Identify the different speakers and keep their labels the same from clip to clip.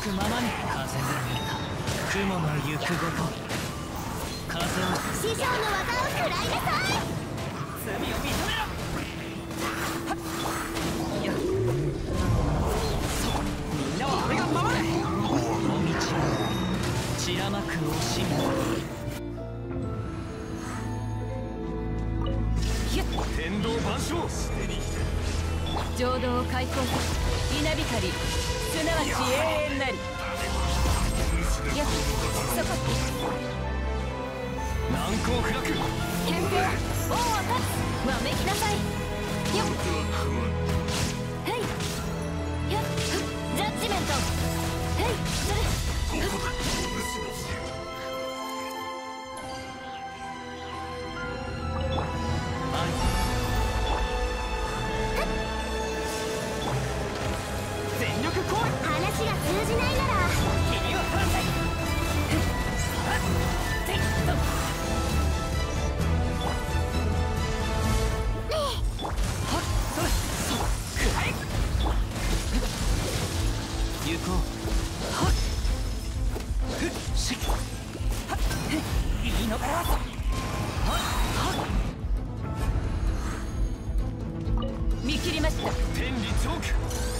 Speaker 1: くままに風が見た雲の行くごと風を
Speaker 2: 師匠の技を食らいなさい。
Speaker 1: 罪を認めろ。いやそうみんなは俺が守れ。お道散らまく惜しみ天道万象
Speaker 3: 浄土を開放す稲光すなわち永遠なり。やっそこ
Speaker 1: 難攻不落
Speaker 3: 憲兵王を立つわめきなさい。よっへいやっジャッジメントへいする
Speaker 1: 全力攻撃。
Speaker 2: 話が通じないなら
Speaker 1: 君は反対。行こう。言い逃れは
Speaker 3: 見切りました。
Speaker 1: 天理チョーク。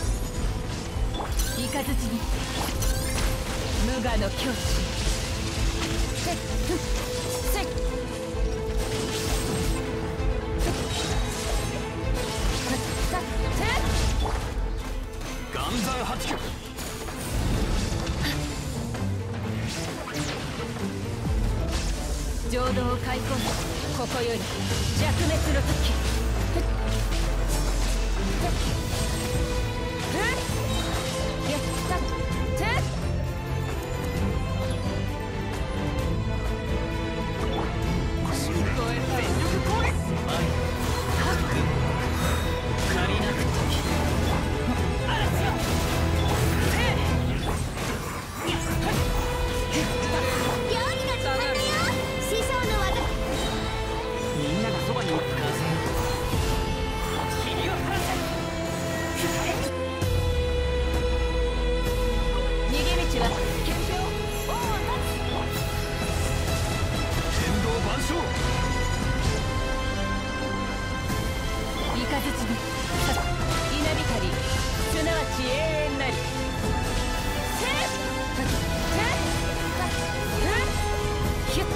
Speaker 3: イカズチに無我の境地。せっせっ
Speaker 1: 岩山八九。
Speaker 3: 浄土を開墾しここより弱滅の時。やったて
Speaker 1: 全力攻撃。借りなく時嵐よ。
Speaker 2: 料理が決まったよ。師匠の技
Speaker 1: みんながそばにおる風よ。君は反対。
Speaker 3: 逃げ道は憲兵王を立
Speaker 1: 天道万象。
Speaker 3: つイカズチに稲光すなわち永遠なり。せっひゅっ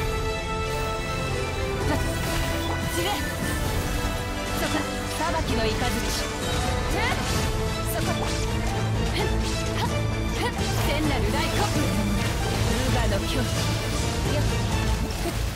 Speaker 3: ちれそこ裁きのイカズチ。そこ聖なる大根無我の境地。よっ